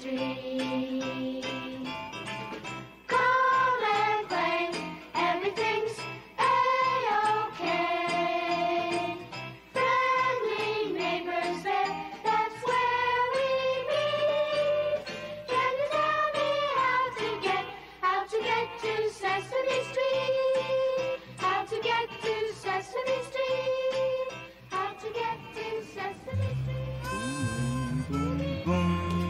Street. Call and play, everything's A-OK. Friendly neighbors there, that's where we meet. Can you tell me how to get to Sesame Street? How to get to Sesame Street? How to get to Sesame Street? Boom, boom.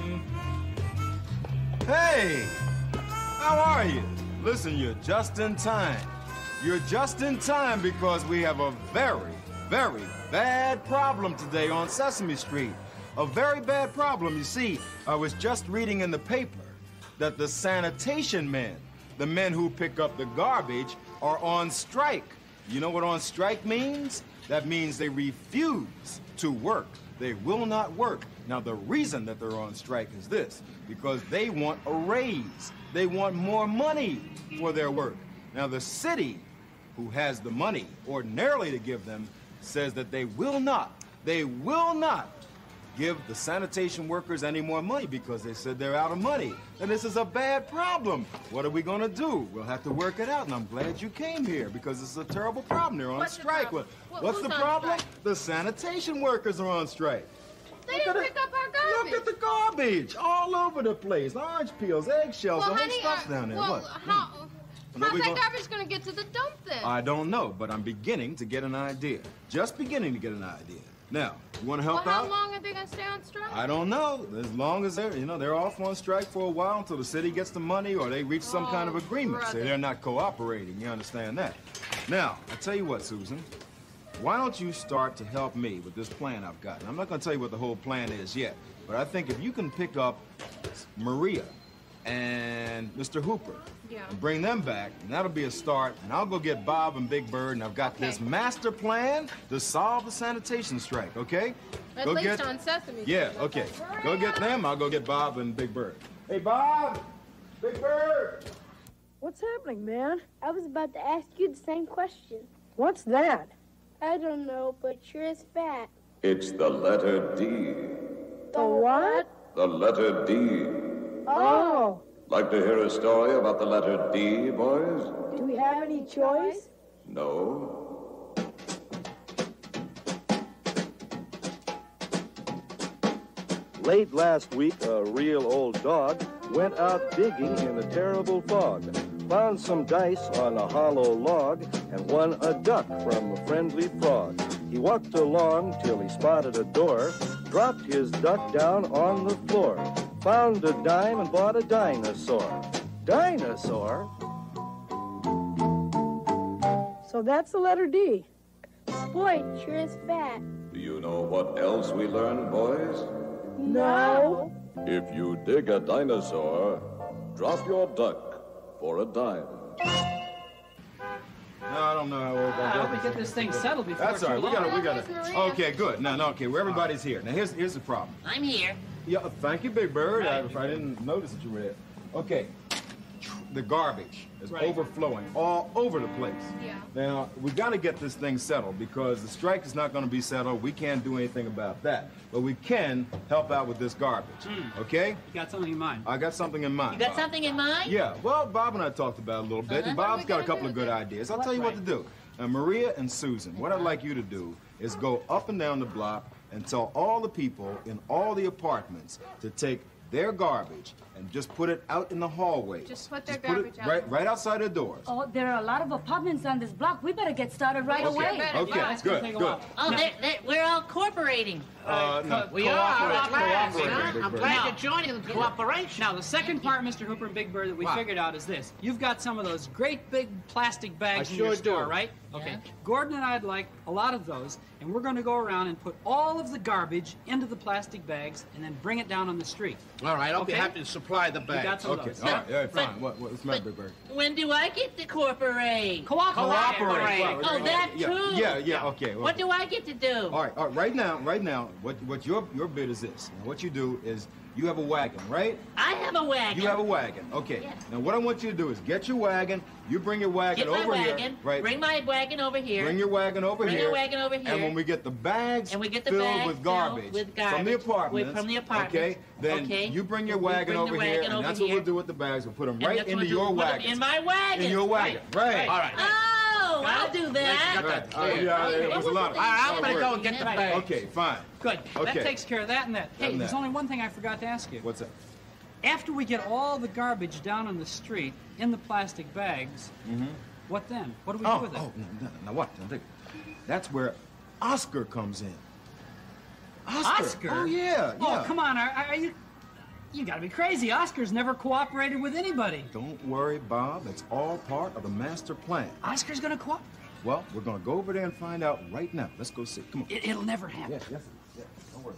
Hey, how are you? Listen, you're just in time. You're just in time because we have a very, very bad problem today on Sesame Street. A very bad problem. You see, I was just reading in the paper that the sanitation men, the men who pick up the garbage, are on strike. You know what on strike means? That means they refuse to work. They will not work. Now, the reason that they're on strike is this, because they want a raise. They want more money for their work. Now, the city, who has the money ordinarily to give them, says that they will not give the sanitation workers any more money because they said they're out of money. And this is a bad problem. What are we going to do? We'll have to work it out, and I'm glad you came here because it's a terrible problem. They're on strike. What's the problem? The sanitation workers are on strike. They didn't pick up our garbage. Look at the garbage all over the place. Orange peels, eggshells, the whole stuff's down there. How's that garbage going to get to the dump then? I don't know, but I'm beginning to get an idea. Just beginning to get an idea. Now, you want to help out? How long are they going to stay on strike? I don't know. As long as they're off on strike for a while until the city gets the money or they reach some kind of agreement. Brother. So they're not cooperating. You understand that? Now, I tell you what, Susan. Why don't you start to help me with this plan I've got? And I'm not going to tell you what the whole plan is yet, but I think if you can pick up Maria and Mr. Hooper and bring them back, and that'll be a start, and I'll go get Bob and Big Bird, and I've got this master plan to solve the sanitation strike, okay? At least on Sesame Street. Yeah, okay. Go get them, I'll go get Bob and Big Bird. Hey, Bob! Big Bird! What's happening, man? I was about to ask you the same question. What's that? I don't know, but sure is fat. It's the letter D. The what? The letter D. Oh. Like to hear a story about the letter D, boys? Do we have any choice? No. Late last week, a real old dog went out digging in a terrible fog, found some dice on a hollow log, and won a duck from a friendly frog. He walked along till he spotted a door, dropped his duck down on the floor, found a dime and bought a dinosaur. Dinosaur? So that's the letter D. Boy, it sure is fat. Do you know what else we learned, boys? No. If you dig a dinosaur, drop your duck for a dime. No, I don't know how old that I hope we get this thing settled before That's all right. too We long. got it. Okay, good. No, okay. Well, everybody's here. Now, here's the problem. I'm here. Yeah, thank you, Big Bird. I didn't notice that you were there. Okay, the garbage is overflowing all over the place. Yeah. Now, we got to get this thing settled because the strike is not going to be settled. We can't do anything about that. But we can help out with this garbage, okay? You got something in mind? I got something in mind. You got something in mind? Yeah, well, Bob and I talked about it a little bit, and Bob's got a couple of good ideas. I'll tell you what to do. Now, Maria and Susan, what I'd like you to do is go up and down the block and tell all the people in all the apartments to take their garbage and just put it out in the hallway. Just put their garbage out. Right outside their doors. Oh, there are a lot of apartments on this block. We better get started right away. Okay, good. Oh, we're all cooperating. No, We are. I'm glad Now- you're joining the cooperation. Now, the second part, Mr. Hooper and Big Bird, that we figured out is this. You've got some of those great big plastic bags in your store, right? Okay. Gordon and I'd like a lot of those, and we're going to go around and put all of the garbage into the plastic bags and then bring it down on the street. All right, I'll be happy to supply the You bag. got some of Okay, those. all right, yeah, fine. What's the matter, Big Bird? When do I get to cooperate? Cooperate. Oh, that too? Yeah, okay. What do I get to do? All right, right now, what your bid is this. Now, what you do is You have a wagon, right? I have a wagon. You have a wagon. Okay. Yeah. Now what I want you to do is get your wagon. You bring your wagon Get my over wagon. here. Right. Bring my wagon over here. Bring your wagon over Bring here. your wagon over here. And when we get the bags And we get the filled bags with filled garbage, with from the apartments, from the apartments. okay, then Okay. you bring your We wagon bring the over here, wagon and over that's what here. we'll do with the bags. We'll put them And right that's into what your we'll do. Put 'em wagon. in my wagon. In your wagon, right. All right. Oh, I'll do that. Yeah, it was a lot of. All right, I'm lot of gonna work. go and get the bag. Okay, fine. Good. Okay. That takes care of that and that. Hey, And there's that. only one thing I forgot to ask you. What's that? After we get all the garbage down on the street in the plastic bags, what then? What do we do with it? Now what? That's where Oscar comes in. Oscar? Oh, yeah. Oh, come on. Are you... You gotta be crazy. Oscar's never cooperated with anybody. Don't worry, Bob. It's all part of the master plan. Oscar's gonna cooperate? Well, we're gonna go over there and find out right now. Let's go see. Come on. It'll never happen. Yes. Don't worry.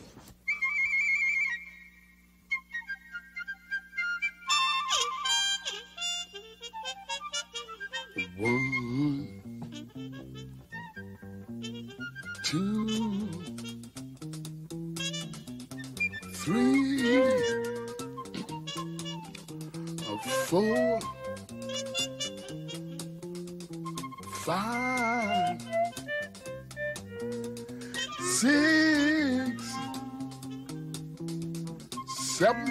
One, two, three, four, five, six, seven,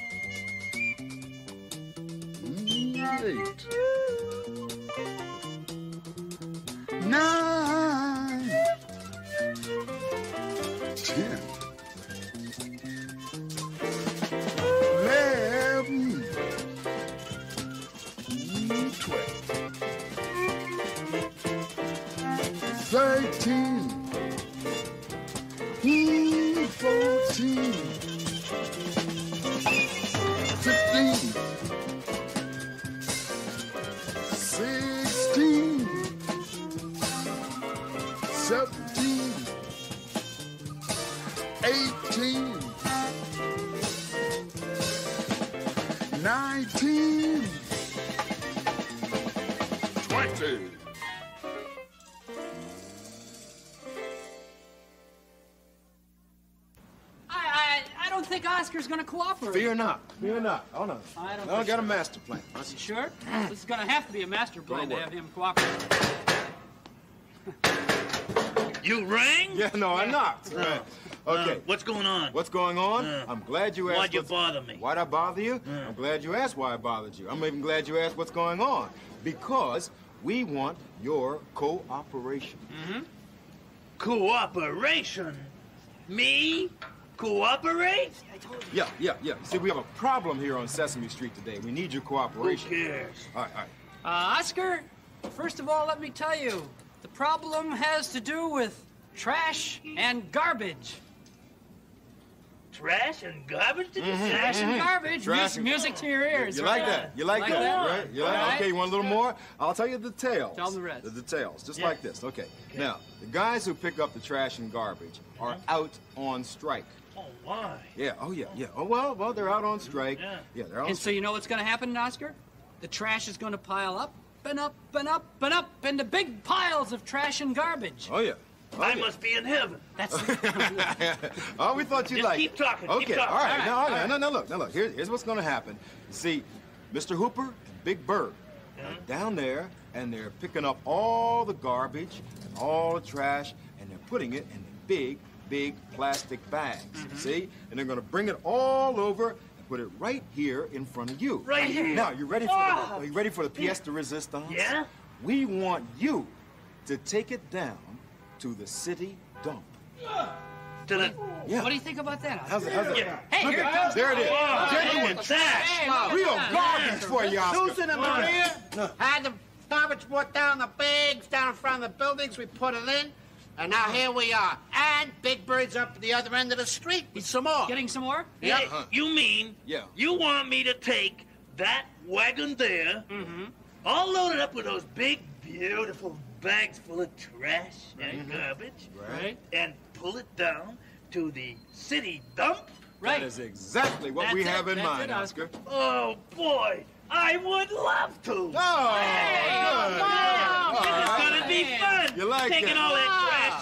8, 9, 10, 11, 12, 13, 14, 15, 16, 17, 18, 19, 20. I don't think Oscar's gonna cooperate. Fear not. Fear not. Oh, no. I don't I think got so. a master plan. You sure? This is gonna have to be a master plan to worry. have him cooperate. You rang? Yeah, no, I knocked. Right. Okay. What's going on? What's going on? I'm glad you asked. Why'd you what's- bother me? Why'd I bother you? I'm glad you asked why I bothered you. I'm even glad you asked what's going on. Because we want your cooperation. Cooperation? Me? Cooperate? Yeah. See, we have a problem here on Sesame Street today. We need your Who cooperation. cares? All right. Oscar, first of all, let me tell you, the problem has to do with trash and garbage. Trash and garbage, did you say? Trash and garbage. Trash and- Music to your ears. You right? like that? You like Like that, that? right? You like All right. Okay, you want a little more? I'll tell you the details. Tell 'em the rest. The details, just Yeah. like this. Okay. Now, the guys who pick up the trash and garbage are out on strike. Oh, why? Yeah. Oh, yeah. Oh, well, they're out on strike. Yeah. Yeah, they're on And so strike. you know what's going to happen, Oscar? The trash is going to pile up and up and up and up into big piles of trash and garbage. Oh, yeah. Oh, I yeah. must be in heaven. That's Oh, we thought you'd Just like keep it. talking, Okay, keep talking. all right. All Now, right. now, look. Here's what's going to happen. You see, Mr. Hooper and Big Bird are down there, and they're picking up all the garbage and all the trash, and they're putting it in the big plastic bags. See? And they're going to bring it all over and put it right here in front of you. Right here? Now, you ready for Oh. are you ready for the pièce de résistance? Yeah? We want you to take it down to the city dump. To the... Yeah. What do you think about that, How's Oscar? it? Yeah. Hey, Look here at- it comes. There it is. Oh, Genuine man. trash. Hey, look at Real that. garbage for you, Oscar. Susan and Maria had the garbage brought down the bags down in front of the buildings. We put it in, and now here we are. And Big Bird's up at the other end of the street with some more. Getting some more? Yep. Hey, you mean Yeah. you want me to take that wagon there, all loaded up with those big, beautiful bags full of trash and garbage, Right. and pull it down to the city dump? Right. That is exactly what That's we it. have in That's mind, it, Oscar. Oscar. Oh, boy, I would love to. Oh, good. This is gonna be fun. You like Taking it? all that trash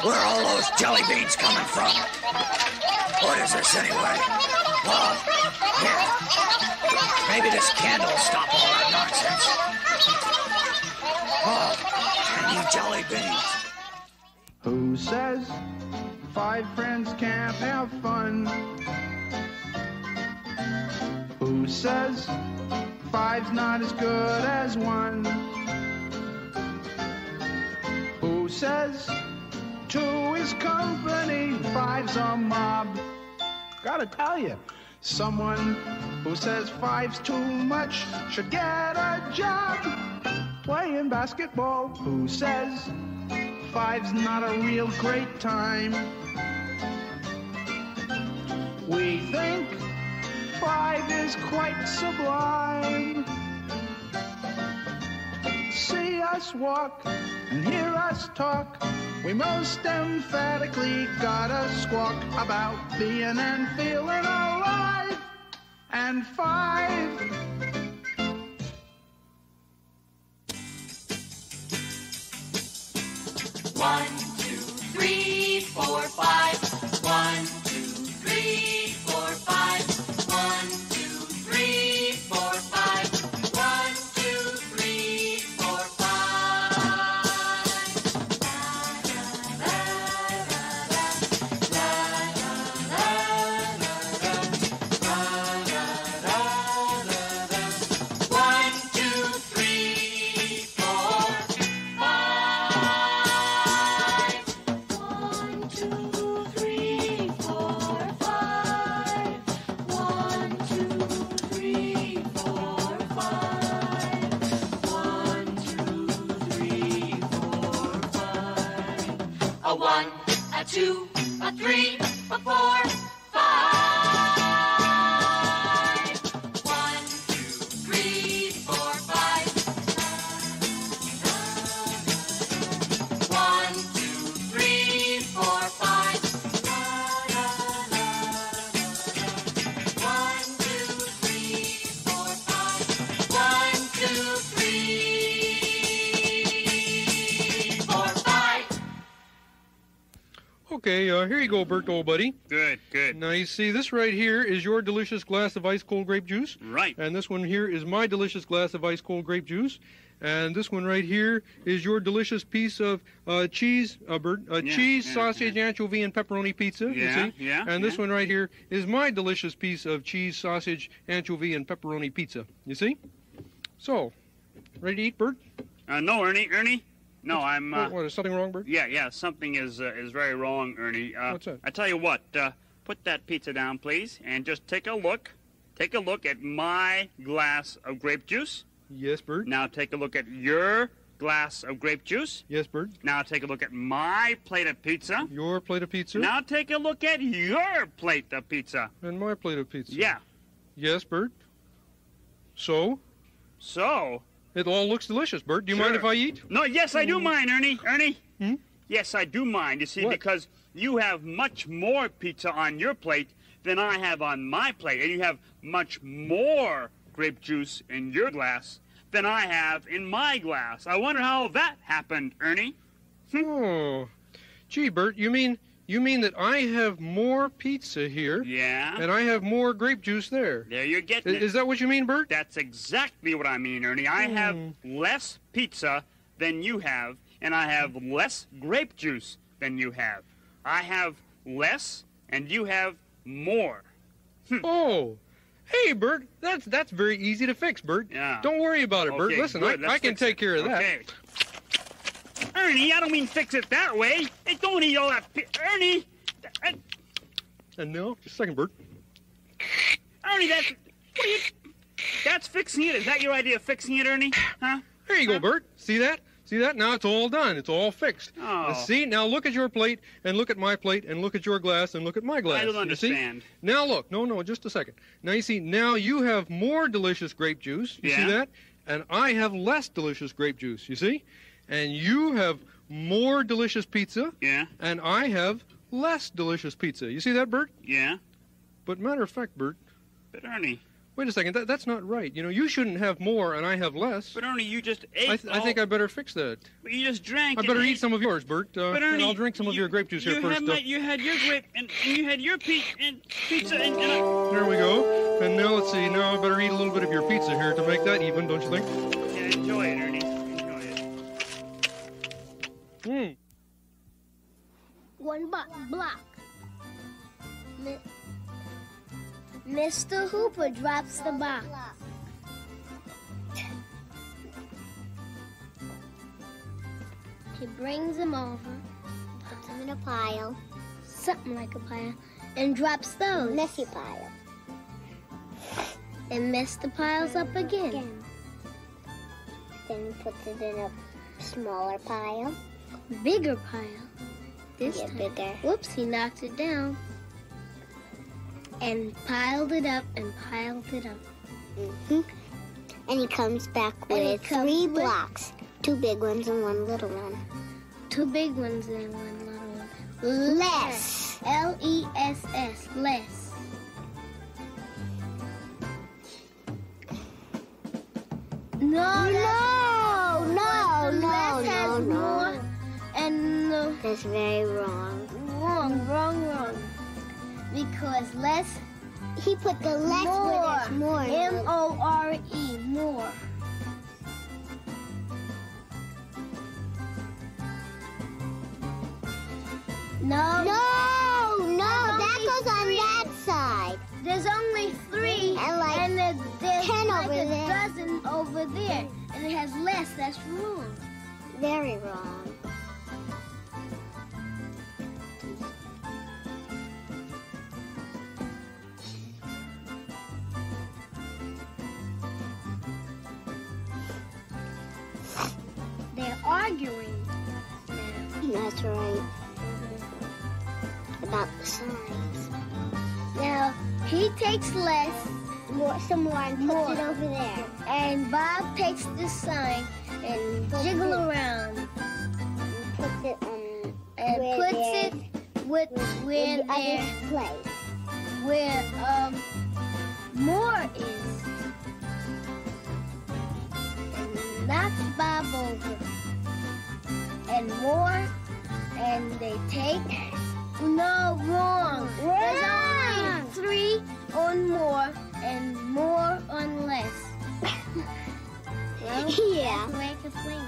Where are all those jelly beans coming from? What is this anyway? Oh, here. Maybe this candle will stop all that nonsense. Oh, I need jelly beans. Who says 5 friends can't have fun? Who says 5's not as good as 1? Who says 2 is company, 5's a mob? Gotta tell you, someone who says 5's too much should get a job playing basketball. Who says 5's not a real great time? We think 5 is quite sublime. See us walk and hear us talk. We most emphatically gotta squawk about being and feeling alive. And 5. One, 2, 3, 4, 5. 1, 2, 3, 4, 5. 1, 2, 3, 4, 5. 1, 2, 3, 4, 1, a 2, a 3, a 4, 5. 1, 2, 3, 4, 5. 1, 2, 3, 4, 5. 1, 2, 3, 4, 5. 1, 2, 3, 4, 5. Okay, here you go, Bert, old buddy. Good, good. Now, you see, this right here is your delicious glass of ice-cold grape juice. Right. And this one here is my delicious glass of ice-cold grape juice. And this one right here is your delicious piece of cheese, Bert. Cheese, sausage, anchovy, and pepperoni pizza, you see? Yeah, And this one right here is my delicious piece of cheese, sausage, anchovy, and pepperoni pizza, you see? So, ready to eat, Bert? No, Ernie. No, I'm... what, is something wrong, Bert? Yeah, something is very wrong, Ernie. What's that? I tell you what, put that pizza down, please, and just take a look. Take a look at my glass of grape juice. Yes, Bert. Now take a look at your glass of grape juice. Yes, Bert. Now take a look at my plate of pizza. Your plate of pizza. Now take a look at your plate of pizza. And my plate of pizza. Yeah. Yes, Bert. So? So? It all looks delicious, Bert. Do you mind if I eat? No, yes, I do mind, Ernie. Hmm? Yes, I do mind. You see, What? because you have much more pizza on your plate than I have on my plate, and you have much more grape juice in your glass than I have in my glass. I wonder how that happened, Ernie. Oh. Gee, Bert, you mean that I have more pizza here? Yeah. And I have more grape juice there. There you're getting it. Is that what you mean, Bert? That's exactly what I mean, Ernie. I have less pizza than you have, and I have less grape juice than you have. I have less, and you have more. Oh. Hey, Bert, that's very easy to fix, Bert. Yeah. Don't worry about it, Bert. Okay, Listen, good. I Let's can fix take it. care of that. Okay. Ernie, I don't mean fix it that way. Hey, don't eat all that Ernie! And no, just a second, Bert. Ernie, that's fixing it. Is that your idea of fixing it, Ernie? Huh? There you go, Bert. See that? See that? Now it's all done. It's all fixed. Oh. See? Now look at your plate, and look at my plate, and look at your glass, and look at my glass. I don't You see? understand. Now look. No, just a second. Now you see, now you have more delicious grape juice. You see Yeah. that? And I have less delicious grape juice. You see? And you have more delicious pizza. Yeah. And I have less delicious pizza. You see that, Bert? Yeah. But matter of fact, Bert. But Ernie. Wait a second, that's not right. You know, you shouldn't have more and I have less. But Ernie, you just ate. I think I better fix that. But you just drank. I better eat some of yours, Bert. But Ernie, and I'll drink some of your grape juice here first. You had your grape and you had your pizza and There we go. And now let's see. Now I better eat a little bit of your pizza here to make that even, don't you think? Yeah, enjoy it, Ernie. Enjoy it. One block. Mr. Hooper drops the box. He brings him over, puts them in a pile, something like a pile, and drops those. Messy pile. And mess the piles up again. Then he puts it in a smaller pile. Bigger pile. This time. Bigger. Whoops, he knocked it down. And piled it up and piled it up. Mm-hmm. And he comes back with 3 blocks. 2 big ones and 1 little one. 2 big ones and 1 little one. Less. L-E-S-S. Less. No. Less has more. And that's very wrong. Wrong. Because less, he put the less with his more. M-O-R-E, more. No, that goes on that side. There's only 3, and there's 10 like over there. Dozen over there, and it has less. That's wrong. Very wrong. They're arguing now. That's right. About the signs. Now, he takes less, some more, and puts it over there. And Bob takes the sign and jiggle around. And puts it on where their place. Where more is. And knocks Bob over. And more, and they take. No, wrong. There's only 3 on more and more on less. Well, yeah. That's the way I explain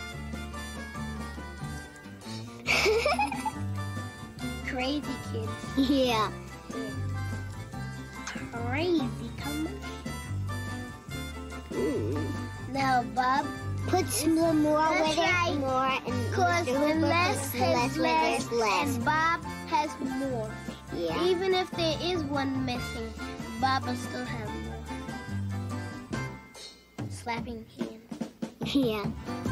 it. Crazy kids. Yeah. Crazy, come on. Now, Bob. Put some more with it, more, and because when less has less, and Bob has more. Yeah. Even if there is one missing, Bob will still have more. Slapping hands. Yeah.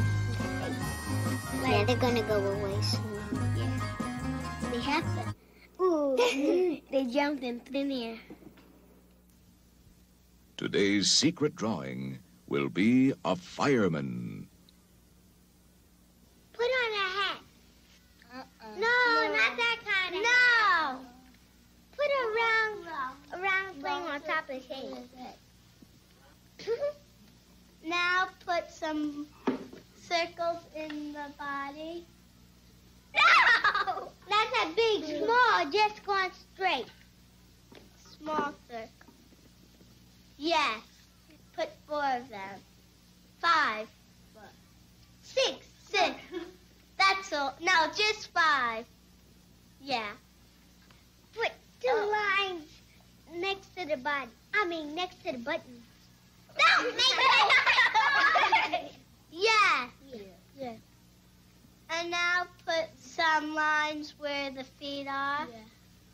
Yeah, they're gonna go away soon. Yeah. They have to. Ooh. They jumped in thin air. Today's secret drawing will be a fireman. Put on a hat. No, not that kind of hat. No. Put a round thing on top of his head. Now put some circles in the body. No! That's a big, small, just going straight. Small circle. Yes. Put 4 of them. 5. 6. That's all. No, just 5. Yeah. Put 2 lines next to the body. Next to the button. Don't make it. Yeah. And now put some lines where the feet are. Yeah.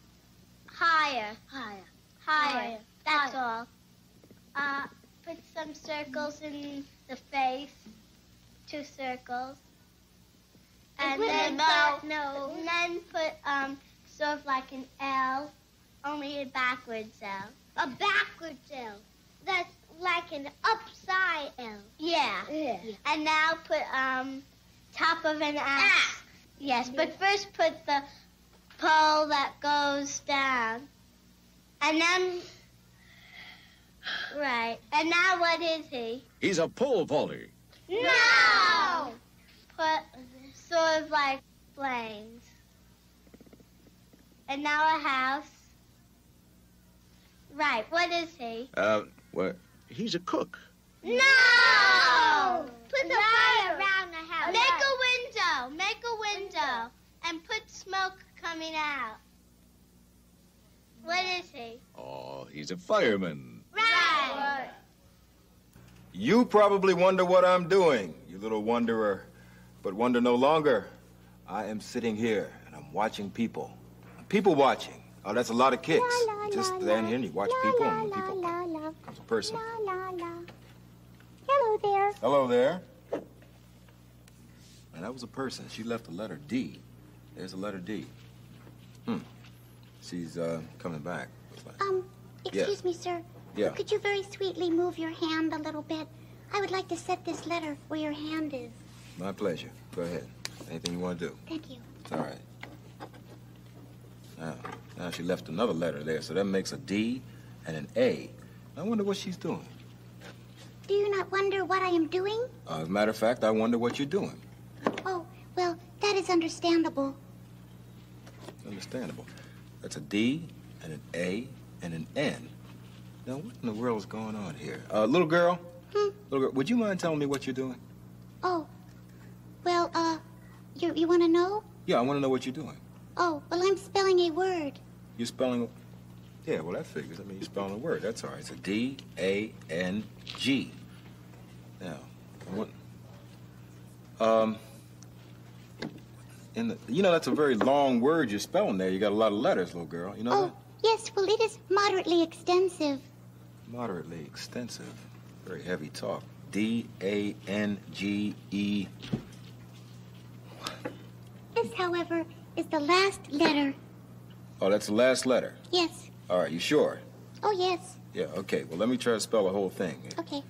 Higher. That's all. Put some circles in the face. 2 circles. And then put sort of like an L, only a backwards L. A backwards L. That's like an upside L. Yeah. And now put top of an S. Yes, but first put the pole that goes down. And then Right. And now what is he? He's a pole vaulter. No! But sort of like planes. And now a house. Right. What is he? Well, he's a cook. No! Put the fire around the house. Make a window. And put smoke coming out. What is he? Oh, he's a fireman. Right. You probably wonder what I'm doing, you little wanderer. But wonder no longer. I am sitting here, and I'm watching people. I'm people watching. Oh, that's a lot of kicks. You just stand here and you watch people, and when people comes a person. Hello there. Hello there. And that was a person. She left the letter D. There's a letter D. She's coming back. Excuse me, sir. Yeah. Could you very sweetly move your hand a little bit? I would like to set this letter where your hand is. My pleasure. Go ahead. Anything you want to do. Thank you. It's all right. Now she left another letter there, so that makes a D and an A. I wonder what she's doing. Do you not wonder what I am doing? As a matter of fact, I wonder what you're doing. Oh, well, that is understandable. Understandable. That's a D and an A and an N. Now, what in the world is going on here? Little girl? Little girl, would you mind telling me what you're doing? Oh, well, you want to know? Yeah, I want to know what you're doing. Oh, well, I'm spelling a word. You're spelling... Yeah, well, that figures. I mean, you're spelling a word. That's all right. It's a D-A-N-G. Now, what... You know, that's a very long word you're spelling there. You got a lot of letters, little girl. You know that? Yes, well, it is moderately extensive. Moderately extensive. Very heavy talk. D-A-N-G-E. This, however, is the last letter. Oh, that's the last letter? Yes. All right, you sure? Oh, yes. Yeah, okay. Well, let me try to spell the whole thing. Okay.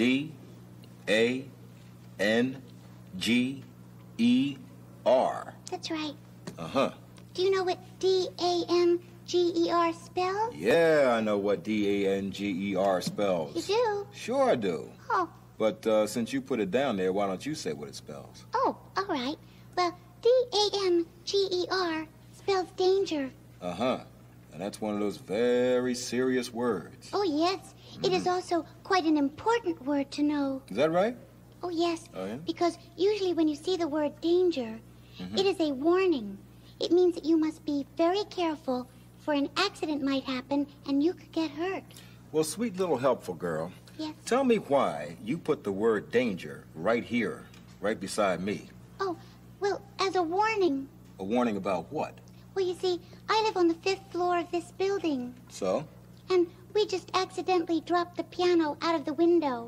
D-A-N-G-E-R. That's right. Uh-huh. Do you know what D-A-N-G-E-R spells? Yeah, I know what D-A-N-G-E-R spells. You do? Sure I do. Oh. But since you put it down there, why don't you say what it spells? Oh, all right. Well, D-A-N-G-E-R spells danger. Uh-huh. And that's one of those very serious words. Oh, yes. It is also quite an important word to know. Is that right? Oh, yes. Oh, yeah? Because usually when you see the word danger, it is a warning. It means that you must be very careful, for an accident might happen and you could get hurt. Well, sweet little helpful girl. Yes. Tell me why you put the word danger right here, right beside me. Oh, well, as a warning. A warning about what? Well, you see, I live on the 5th floor of this building. So? And we just accidentally dropped the piano out of the window.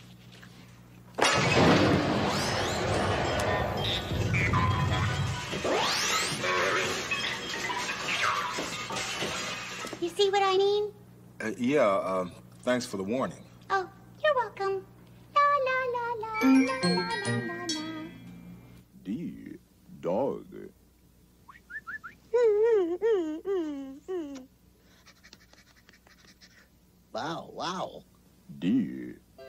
You see what I mean? Thanks for the warning. Oh, you're welcome. La la la la la la la la. D. Dog. Wow. D.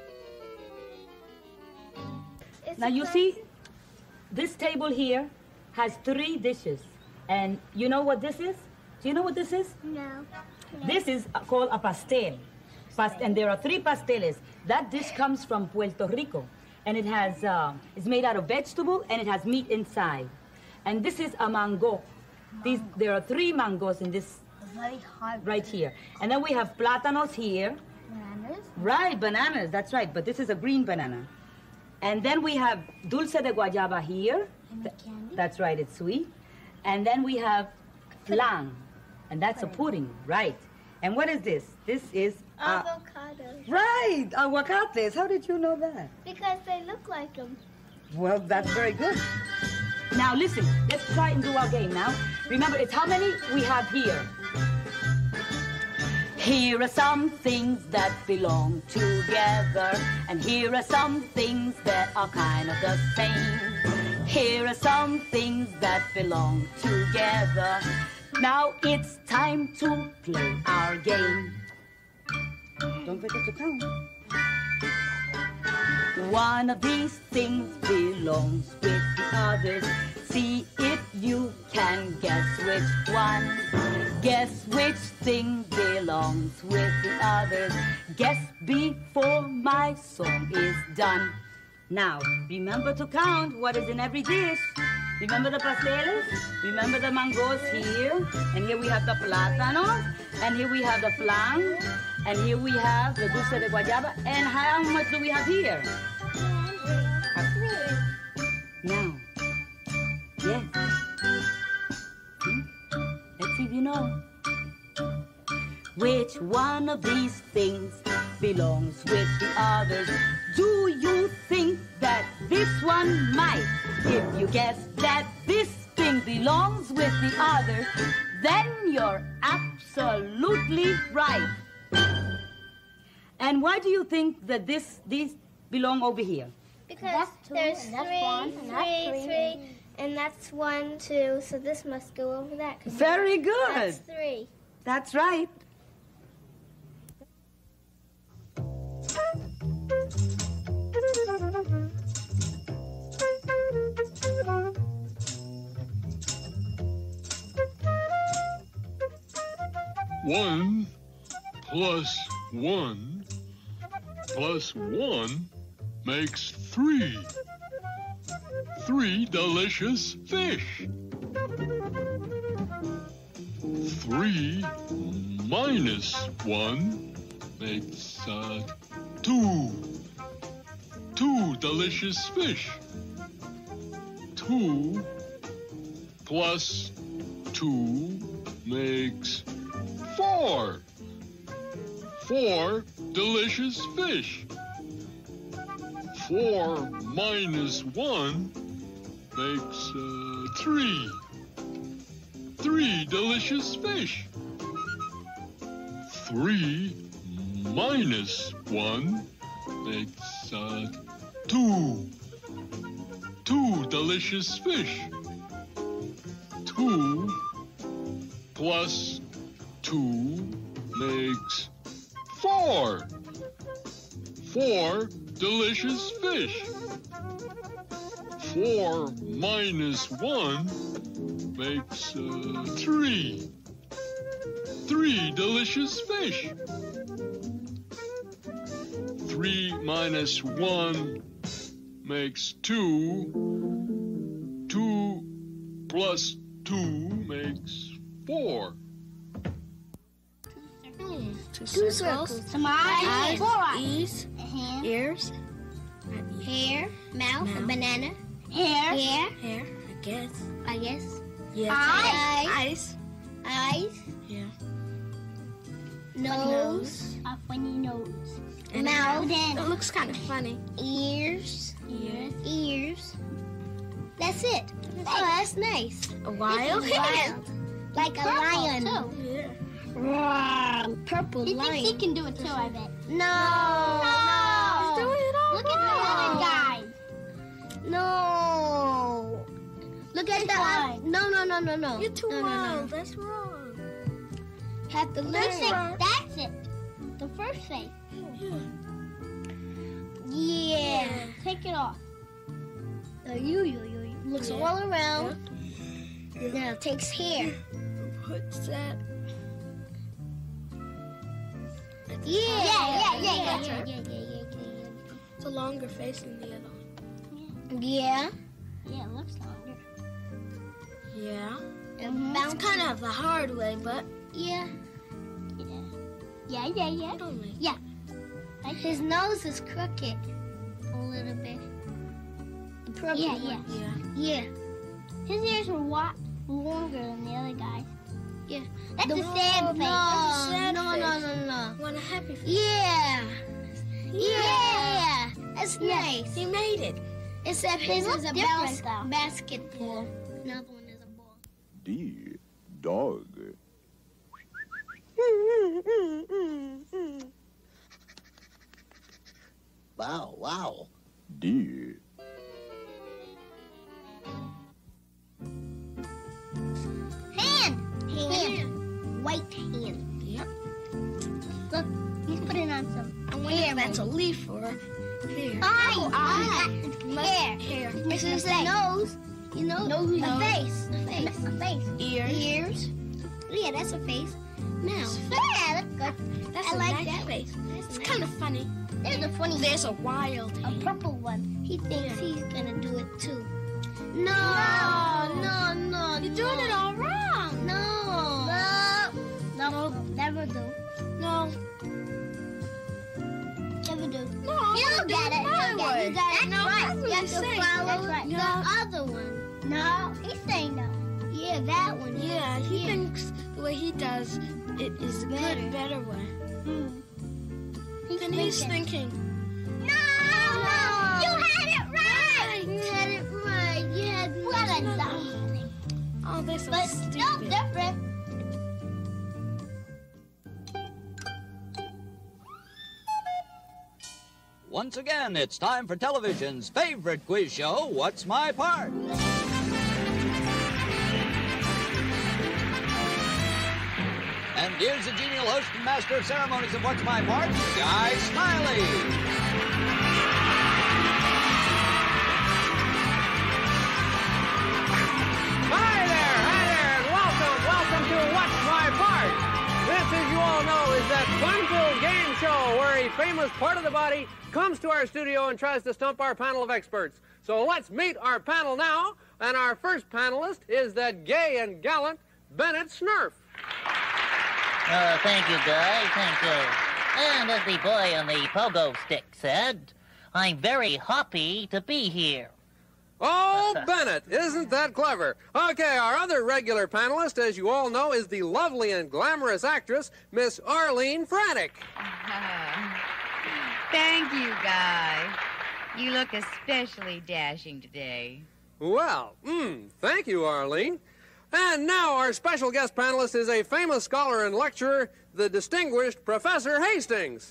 Now you see, this table here has 3 dishes. And you know what this is? Do you know what this is? No. This is called a pastel. And there are 3 pasteles. That dish comes from Puerto Rico. And it has, it's made out of vegetable and it has meat inside. And this is a mango. There are 3 mangoes in this, Very hard. right here. And then we have plátanos here. Bananas? Right, bananas, that's right. But this is a green banana. And then we have dulce de guayaba here. That's right, it's sweet. And then we have flan. And that's a pudding, right. And what is this? This is... Avocados. Right, aguacates. How did you know that? Because they look like them. Well, that's very good. Now, listen, let's try and do our game now. Remember, it's how many we have here. Here are some things that belong together, and here are some things that are kind of the same. Here are some things that belong together. Now it's time to play our game. Don't forget to count. One of these things belongs with the others. See if you can guess which one. Guess which thing belongs with the others. Guess before my song is done. Now, remember to count what is in every dish. Remember the pasteles? Remember the mangos here? And here we have the plátanos. And here we have the flan. And here we have the dulce de guayaba. And how much do we have here? Now, yes. Let's see if you know. Which one of these things belongs with the others? Do you think that this one might? If you guess that this thing belongs with the others, then you're absolutely right. And why do you think that these belong over here? Because there's three, and that's 1, 2, so this must go over that. Very good. That's 3. That's right. One plus one plus one makes 3. 3 delicious fish. 3 minus 1 makes 2. 2 delicious fish. 2 plus 2 makes 4. 4 delicious fish. 4 minus 1 makes 3. 3 delicious fish. 3 minus 1 makes 2. 2 delicious fish. 2 plus 2 makes 4. 4 delicious fish. 4 minus 1 makes 3. 3 delicious fish. 3 minus 1 makes 2. 2 plus 2 makes 4. 2 circles. Some eyes, 4 eyes. Ears, hair, mouth, a banana, hair, I guess. Yeah. Eyes. Yeah. Nose. A funny nose. And mouth. It looks kind of funny. Ears. That's it. Oh, that's nice. A wild hair. Like a lion. Too. Yeah. Purple lion. He thinks he can do it too, I bet. No. He's doing it all. Look at the other guy. No. Look at that. No. You're too wild. That's wrong. Have to learn. That's it. The first face. Yeah. Take it off. You. Looks all around. Yeah. Now it takes hair. What's that? Yeah. It's a longer face than the other one. Yeah. Yeah, it looks longer. Yeah. It's kind of the hard way, but yeah. Yeah. His nose is crooked a little bit. The purple one. Yeah. His ears are longer than the other guys. Yeah. That's a sad face. No. Want a happy face? Yeah. That's nice. He made it. Except his is a basketball. Another one is a ball. D. Dog. Wow. D. Hand. White hand. Yep. Look, he's putting on some That's a leaf for her. Here. Hair. This is the nose. You know, a face. A face. Ears. Yeah, that's a face. Mouth. Yeah, that's good. That's I a like nice that face. It's kind of funny. There's a funny. There's a wild. A purple one. He thinks he's gonna do it too. No. You're doing it all wrong. No, never do. No. Never do. No, You get it. You got it. That's No, right. that's what You have he's to saying. follow That's right. the No. other one. No, he's saying no. Yeah, that one. Yeah, he thinks the way he does it is a good, better way. Then he's thinking. No. You had it right. You had it right. You had what a darling. Oh, they're so But stupid. still different. Once again, it's time for television's favorite quiz show, What's My Part? And here's the genial host and master of ceremonies of What's My Part, Guy Smiley. Hi there, and welcome to What's My Part? This, as you all know, is that fun-filled game show where a famous part of the body comes to our studio and tries to stump our panel of experts. So let's meet our panel now, and our first panelist is that gay and gallant Bennett Snurf. Thank you, Guy, thank you. And as the boy on the pogo stick said, I'm very happy to be here. Oh, Bennett, isn't that clever? Okay, our other regular panelist, as you all know, is the lovely and glamorous actress, Miss Arlene Frantic. Thank you, Guy. You look especially dashing today. Well, thank you, Arlene. And now our special guest panelist is a famous scholar and lecturer, the distinguished Professor Hastings.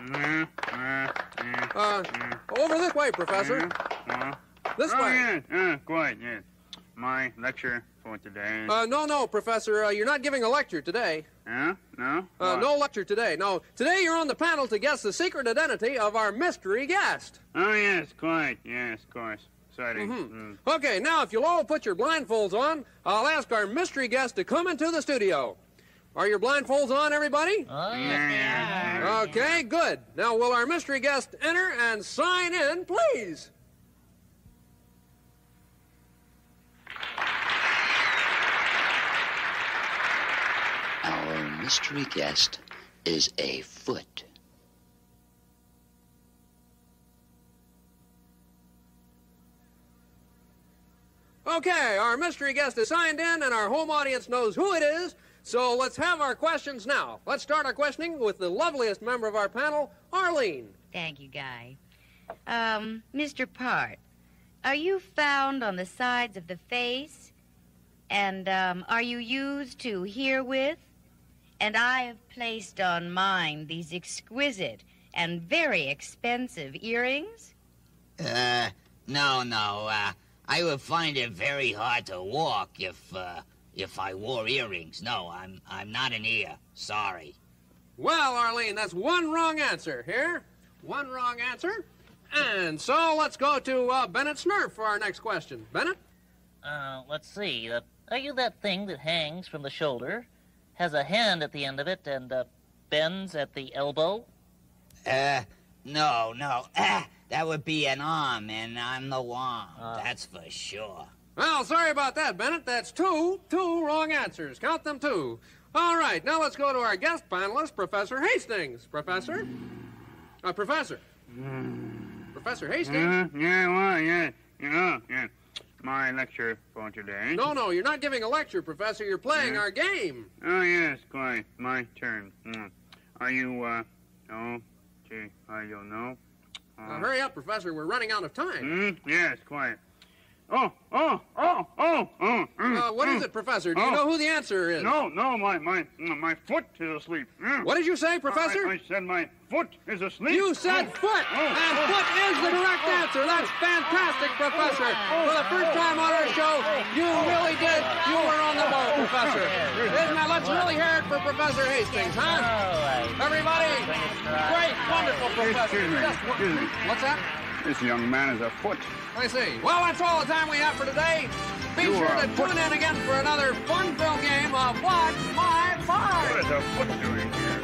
Over this way, Professor. This way. Quite, yes. My lecture for today. No, Professor. You're not giving a lecture today. No? No lecture today. No, today you're on the panel to guess the secret identity of our mystery guest. Oh, yes, quite. Yes, of course. Exciting. Okay, now if you'll all put your blindfolds on, I'll ask our mystery guest to come into the studio. Are your blindfolds on, everybody? Oh, yes. Okay, good. Now will our mystery guest enter and sign in, please? Our mystery guest is a foot. Okay, our mystery guest is signed in and our home audience knows who it is, so let's have our questions now. Let's start our questioning with the loveliest member of our panel, Arlene. Thank you, Guy. Mr. Part, are you found on the sides of the face? And, are you used to hear with? And I have placed on mine these exquisite and very expensive earrings? No. I would find it very hard to walk if I wore earrings. No, I'm not an ear. Sorry. Well, Arlene, that's one wrong answer. Here, one wrong answer. And so let's go to Bennett Snurf for our next question. Bennett? Let's see. Are you that thing that hangs from the shoulder, has a hand at the end of it, and bends at the elbow? No. That would be an arm, and I'm no arm. That's for sure. Well, sorry about that, Bennett. That's two wrong answers. Count them two. All right, now let's go to our guest panelist, Professor Hastings. Professor? Professor. Professor Hastings? Yeah. My lecture for today. No, you're not giving a lecture, Professor. You're playing our game. Oh, yes, quite. My turn. Are you, I don't know. Hurry up, Professor. We're running out of time. Yes, quite. What is it, Professor? Do you know who the answer is? No, my foot is asleep. What did you say, Professor? I said my foot is asleep. You said foot, and foot is the correct answer. That's fantastic, Professor. For the first time on our show, you really did. You were on the ball, Professor. Isn't that let's really hear it for Professor Hastings, huh? Everybody, great, wonderful professor. Excuse me. What's that? This young man is a foot. I see. Well, that's all the time we have for today. Be You sure are to a foot. tune in again for another fun-filled game of What's My Part? What is a foot doing here?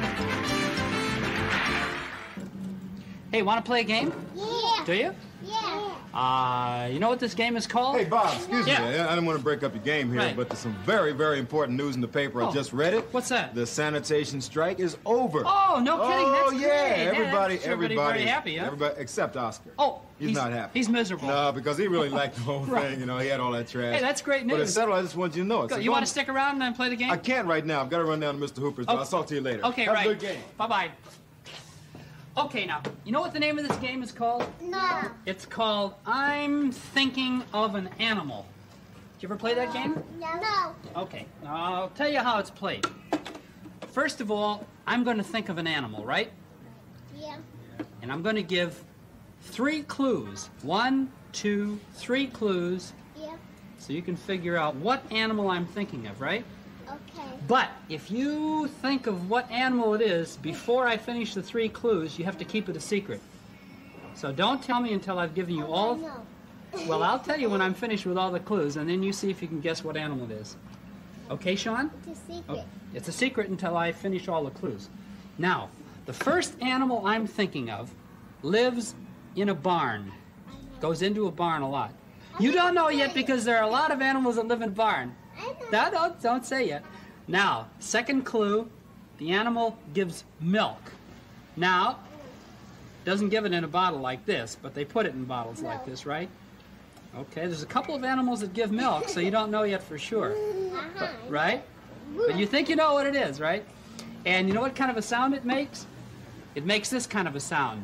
Hey, want to play a game? Yeah. Do you? Yeah. You know what this game is called? Hey, Bob, excuse Yeah. me. I don't want to break up your game here, Right. but there's some very, very important news in the paper. Oh. I just read it. What's that? The sanitation strike is over. Oh, no kidding. Oh, That's yeah. great. Everybody, That's very happy, huh? Everybody, except Oscar. Oh, He's not happy. He's miserable. No, because he really liked the whole Right. thing. You know, he had all that trash. Hey, that's great But news. it's settled. I just want you to know it. Go, So you go want on- to stick around and play the game? I can't right now. I've got to run down to Mr. Hooper's. Oh. I'll talk to you later. Okay, Have right. a good game. Bye-bye. Okay, now, you know what the name of this game is called? No. It's called I'm Thinking of an Animal. Did you ever play that game? No. Okay, now I'll tell you how it's played. First of all, I'm going to think of an animal, right? Yeah. And I'm going to give 3 clues. 1, 2, 3 clues. Yeah. So you can figure out what animal I'm thinking of, right? Okay. But if you think of what animal it is before I finish the 3 clues, you have to keep it a secret. So don't tell me until I've given you all. No. Well, I'll tell you when I'm finished with all the clues, and then you see if you can guess what animal it is. Okay, Sean? It's a secret. Oh, it's a secret until I finish all the clues. Now, the first animal I'm thinking of lives in a barn. Goes into a barn a lot. You don't know yet because there are a lot of animals that live in a barn. No, don't say yet. Now, second clue, the animal gives milk. Now, doesn't give it in a bottle like this, but they put it in bottles like this, right? Okay, there's a couple of animals that give milk, so you don't know yet for sure. Right? But you think you know what it is, right? And you know what kind of a sound it makes? It makes this kind of a sound.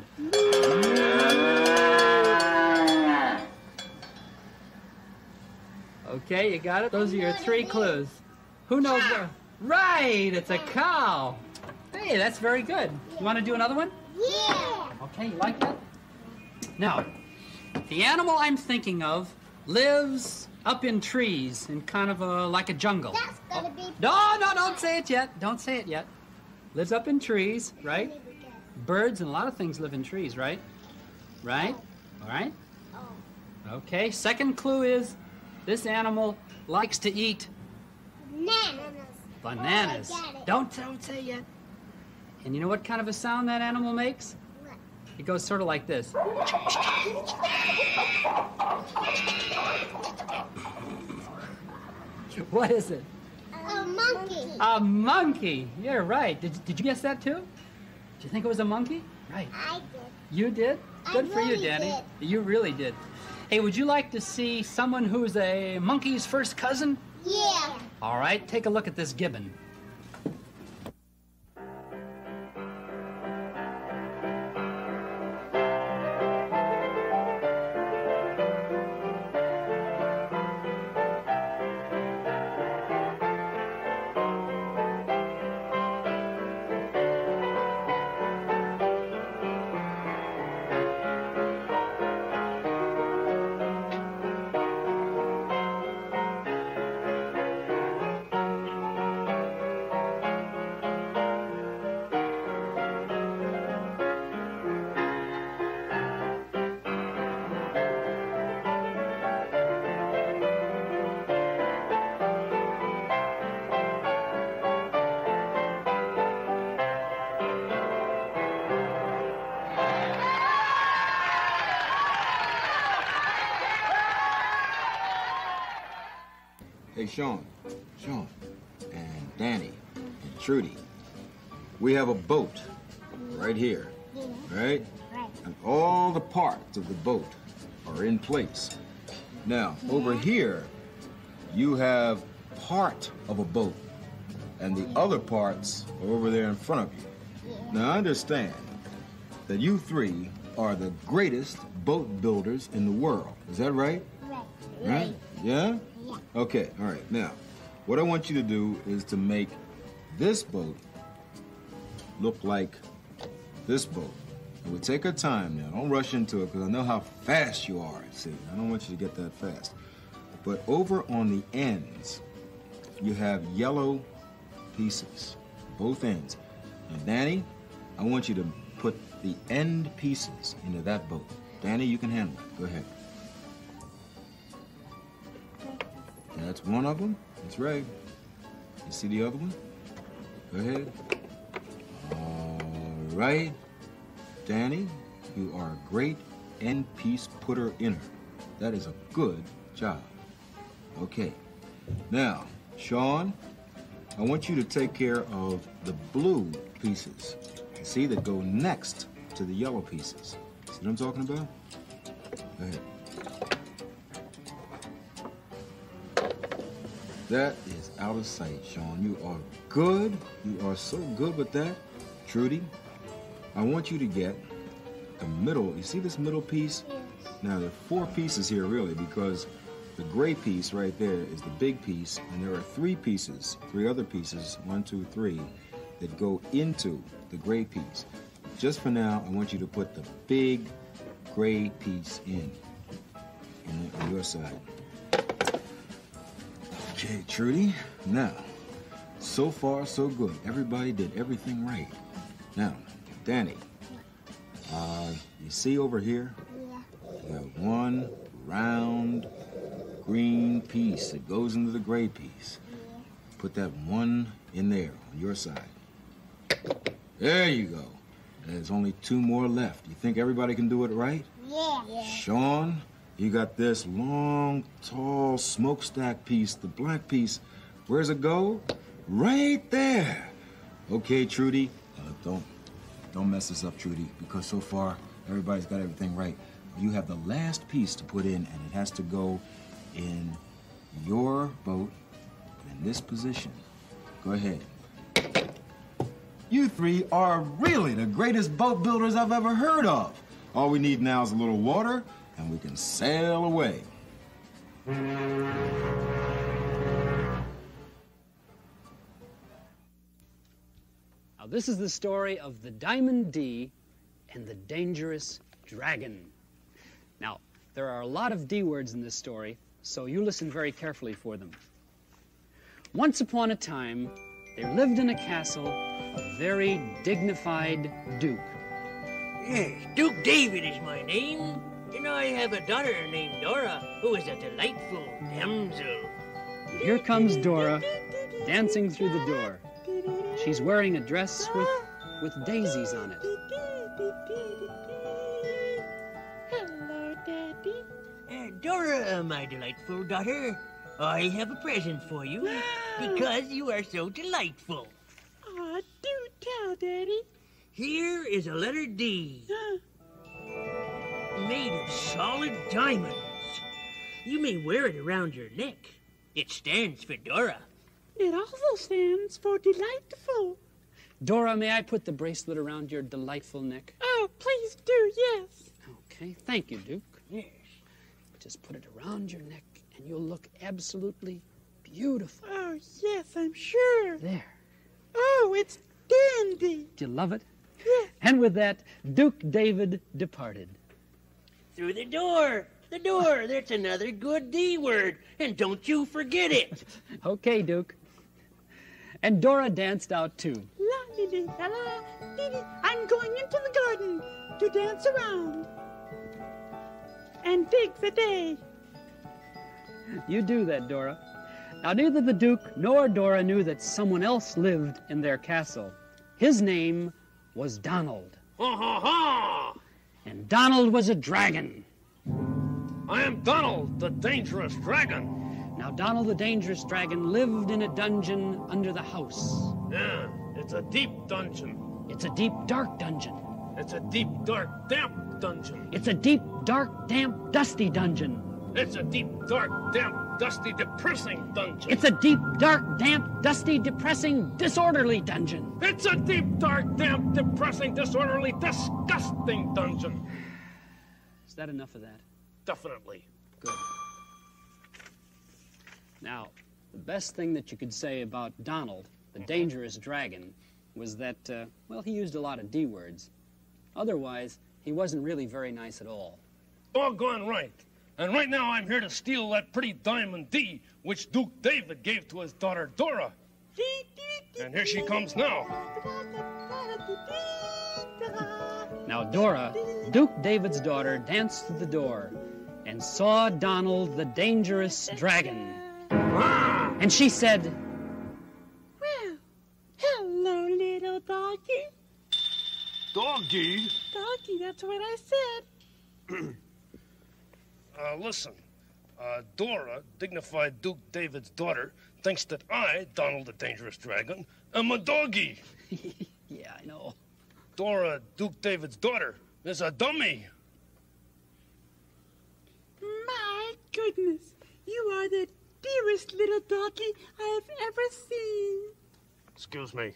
Okay, you got it? Those are your 3 clues. Who knows where? Right, it's a cow. Hey, that's very good. You want to do another one? Yeah. Okay, you like that? Now, the animal I'm thinking of lives up in trees in kind of like a jungle. That's gonna be. No, don't say it yet. Don't say it yet. Lives up in trees, right? Birds and a lot of things live in trees, right? Right? All right? Okay, second clue is this animal likes to eat bananas. Oh, I get it. Don't say yet. And you know what kind of a sound that animal makes? It goes sort of like this. What is it? A monkey. A monkey. You're right. Did you guess that too? Did you think it was a monkey? Right. I did. You did? Good for you, really Danny. did. You really did. Hey, would you like to see someone who's a monkey's first cousin? Yeah. All right, take a look at this gibbon. Hey, Sean, and Danny, and Trudy. We have a boat right here, right? And all the parts of the boat are in place. Now, over here, you have part of a boat, and the other parts are over there in front of you. Now, I understand that you 3 are the greatest boat builders in the world. Is that right? Right? Yeah? Okay, all right. Now, what I want you to do is to make this boat look like this boat. And we'll take our time now. Don't rush into it because I know how fast you are. See, I don't want you to get that fast. But over on the ends, you have yellow pieces, both ends. Now, Danny, I want you to put the end pieces into that boat. Danny, you can handle it. Go ahead. That's one of them. That's right. You see the other one? Go ahead. All right. Danny, you are a great end piece putter inner. That is a good job. Okay. Now, Sean, I want you to take care of the blue pieces. See, that go next to the yellow pieces. See what I'm talking about? Go ahead. That is out of sight, Sean. You are good. You are so good with that. Trudy, I want you to get the middle. You see this middle piece? Yes. Now, there are 4 pieces here, really, because the gray piece right there is the big piece, and there are 3 pieces, 3 other pieces, 1, 2, 3, that go into the gray piece. Just for now, I want you to put the big gray piece in on your side. Okay, Trudy. Now, so far, so good. Everybody did everything right. Now, Danny, you see over here? Yeah. You have one round green piece that goes into the gray piece. Put that one in there on your side. There you go. There's only 2 more left. You think everybody can do it right? Yeah. Sean, you got this long, tall smokestack piece, the black piece. Where's it go? Right there. Okay, Trudy, don't mess this up, Trudy, because so far everybody's got everything right. You have the last piece to put in, and it has to go in your boat in this position. Go ahead. You 3 are really the greatest boat builders I've ever heard of. All we need now is a little water, and we can sail away. Now, this is the story of the Diamond D and the Dangerous Dragon. Now, there are a lot of D words in this story, so you listen very carefully for them. Once upon a time, there lived in a castle a very dignified duke. Yes, Duke David is my name, and I have a daughter named Dora, who is a delightful damsel. And here comes Dora, dancing through the door. She's wearing a dress with daisies on it. Hello, Daddy. Dora, my delightful daughter, I have a present for you because you are so delightful. Aw, do tell, Daddy. Here is a letter D, made of solid diamonds. You may wear it around your neck. It stands for Dora. It also stands for delightful. Dora, may I put the bracelet around your delightful neck? Oh, please do, yes. Okay, thank you, Duke. Yes. Just put it around your neck, and you'll look absolutely beautiful. Oh, yes, I'm sure. There. Oh, it's dandy. Do you love it? Yes. And with that, Duke David departed. Through the door. The door. That's another good D word. And don't you forget it. Okay, Duke. And Dora danced out, too. La-li-li-la-la-dee-dee. I'm going into the garden to dance around and dig the day. You do that, Dora. Now, neither the Duke nor Dora knew that someone else lived in their castle. His name was Donald. Ha ha ha! And Donald was a dragon. I am Donald, the Dangerous Dragon. Now, Donald the Dangerous Dragon lived in a dungeon under the house. Yeah, it's a deep dungeon. It's a deep, dark dungeon. It's a deep, dark, damp dungeon. It's a deep, dark, damp, dusty dungeon. It's a deep, dark, damp, dusty, depressing dungeon. It's a deep, dark, damp, dusty, depressing, disorderly dungeon. It's a deep, dark, damp, depressing, disorderly, disgusting dungeon. Is that enough of that? Definitely. Good. Now, the best thing that you could say about Donald, the Dangerous Dragon, was that, well, he used a lot of D words. Otherwise, he wasn't really very nice at all. Doggone right. And right now I'm here to steal that pretty diamond D, which Duke David gave to his daughter Dora. Dee, dee, And here she comes now. Now Dora, Duke David's daughter, danced to the door and saw Donald the dangerous dragon. And she said, Well, hello, little doggy. Doggy? Doggy, that's what I said. Listen. Dora, dignified Duke David's daughter, thinks that I, Donald the Dangerous Dragon, am a doggy. Yeah, I know. Dora, Duke David's daughter, is a dummy. My goodness, you are the dearest little doggy I have ever seen. Excuse me.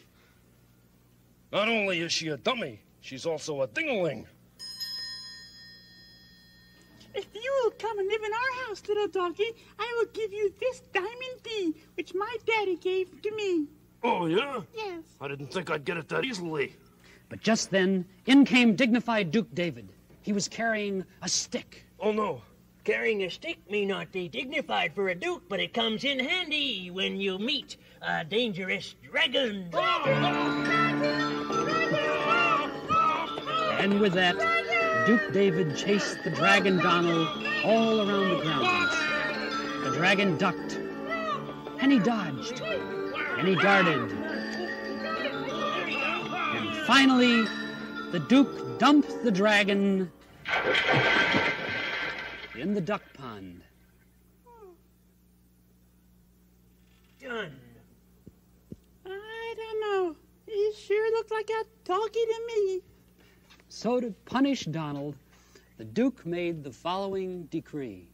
Not only is she a dummy, she's also a ding-a-ling. If you will come and live in our house, little doggy, I will give you this diamond bee, which my daddy gave to me. Oh, yeah? Yes. I didn't think I'd get it that easily. But just then, in came dignified Duke David. He was carrying a stick. Oh, no. Carrying a stick may not be dignified for a duke, but it comes in handy when you meet a dangerous dragon. And with that, Duke David chased the dragon Donald all around the grounds. The dragon ducked, and he dodged, and he darted. And finally, the Duke dumped the dragon in the duck pond. Done. I don't know. He sure looked like a doggy to me. So to punish Donald, the Duke made the following decree.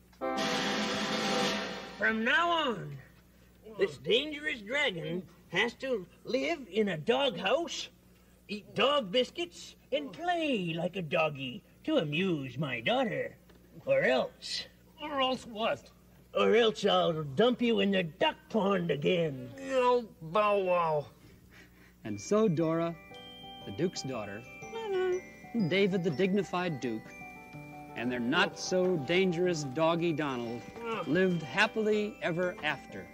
From now on, this dangerous dragon has to live in a doghouse, eat dog biscuits, and play like a doggy to amuse my daughter. Or else. Or else what? Or else I'll dump you in the duck pond again. Oh, bow wow. And so Dora, the Duke's daughter, David the dignified Duke, and their not-so-dangerous doggy Donald lived happily ever after.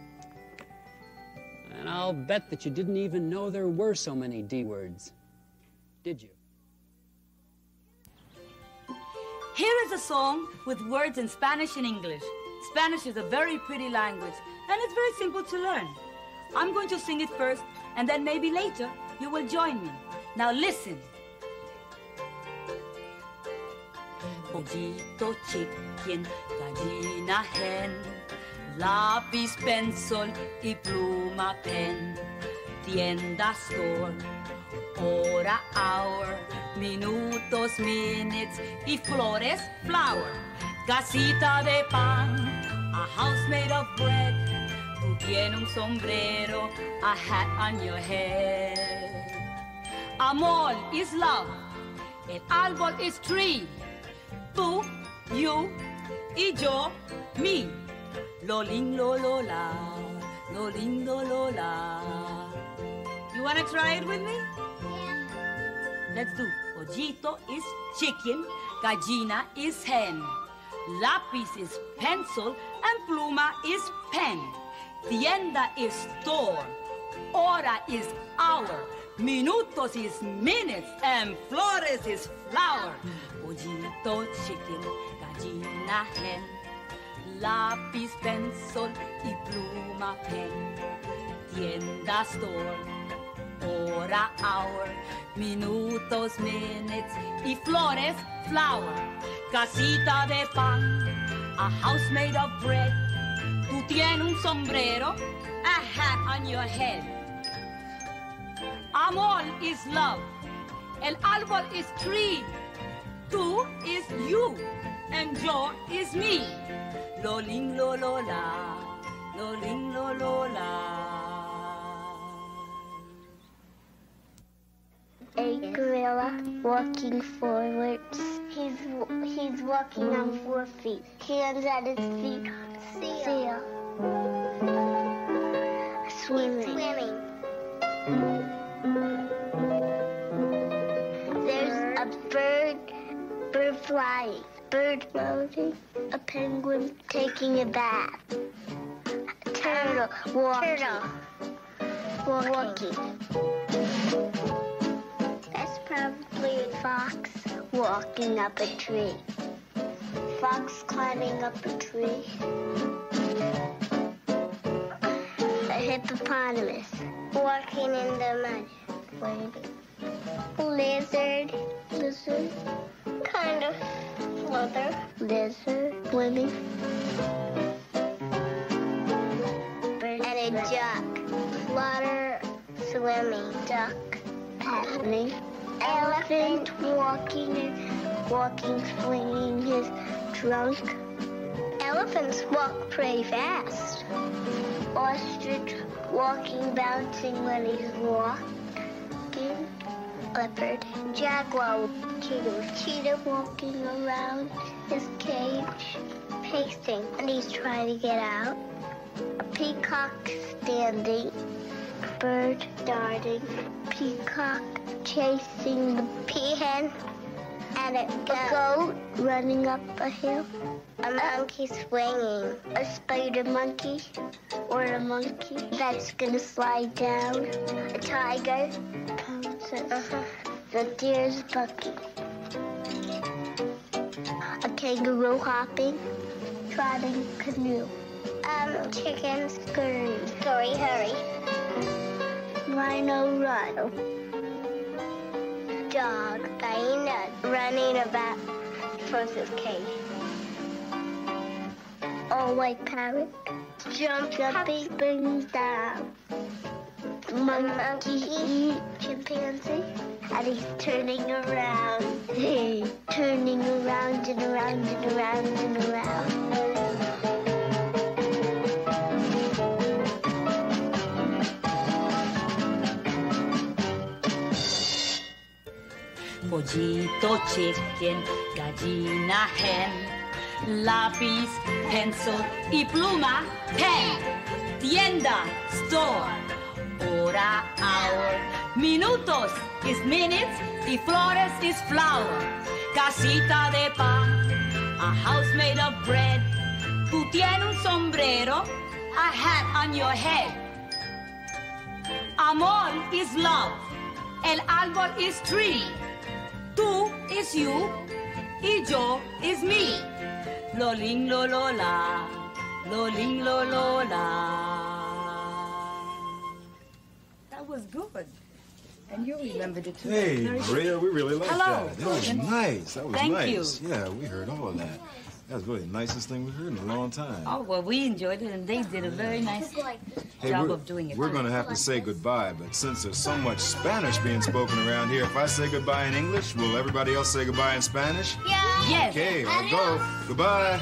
And I'll bet that you didn't even know there were so many D words. Did you? Here is a song with words in Spanish and English. Spanish is a very pretty language, and it's very simple to learn. I'm going to sing it first, and then maybe later you will join me. Now listen. Pollito, chicken, gallina, hen, lápiz, pencil y pluma, pen, tienda, store, hora, hour, minutos, minutes y flores, flower, casita de pan, a house made of bread, tú tienes un sombrero, a hat on your head. Amor is love, el árbol is tree, tú, you, y yo, me. Lo lindo, lo la, lo lindo, lo la. You want to try it with me? Yeah. Let's do. Pollito is chicken, gallina is hen, lápiz is pencil, and pluma is pen. Tienda is store, hora is hour, minutos is minutes, and flores is flower. Pollito, chicken, gallina, hen, lápiz, pencil y pluma, pen. Tienda, store, hora, hour, minutos, minutes y flores, flower. Casita de pan, a house made of bread. Tú tienes un sombrero, a hat on your head. Amor is love, el árbol is tree. Tú is you, and yo is me. Lo ling lo lo la, lo ling lo lo la. A gorilla walking forwards. He's walking on 4 feet. Hands at his feet. Seal. Swimming. There's a bird flying, bird floating, a penguin taking a bath, a turtle walking, walking. That's probably a fox walking up a tree. Fox climbing up a tree. A hippopotamus walking in the mud. Lizard. Kind of leather. Lizard swimming. And a duck. Water swimming. Duck paddling. Elephant walking, swinging his trunk. Elephants walk pretty fast. Ostrich walking, bouncing when he's walking. Leopard, jaguar, cheetah walking around his cage, pacing, and he's trying to get out. A peacock standing, bird darting, peacock chasing the peahen, and a goat running up a hill. A monkey swinging, a spider monkey, or a monkey that's gonna slide down. A tiger, the deer's bucking. A kangaroo hopping, trotting canoe. Chicken scurry, hurry. Rhino run. Dog, hyena, running about towards his cage. All white parrot, jumping springs down. Monkey, chimpanzee, and he's turning around. Turning around and around and around and around. Pollito, chicken, gallina, hen, lápiz, pencil y pluma, pen, tienda, store, hora, hour, minutos is minutes y flores is flower, casita de pan, a house made of bread, tú tienes un sombrero, a hat on your head. Amor is love, el árbol is tree. Tú is you, y yo is me. Loling lo lo la, loling lo lo la. That was good. And you remembered it too. Hey, Maria, we really liked Hello. that. That was nice. That was Thank nice. you. Yeah, we heard all of that. That was really the nicest thing we've heard in a long time. Oh, well, we enjoyed it, and they did a very nice job of doing it. We're going to have to say goodbye, but since there's so much Spanish being spoken around here, if I say goodbye in English, will everybody else say goodbye in Spanish? Yeah. Yes. Okay, I'll go. Goodbye.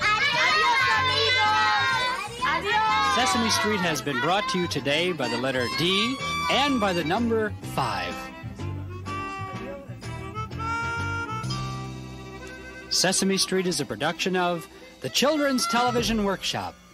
Adios. Sesame Street has been brought to you today by the letter D and by the number 5. Sesame Street is a production of the Children's Television Workshop.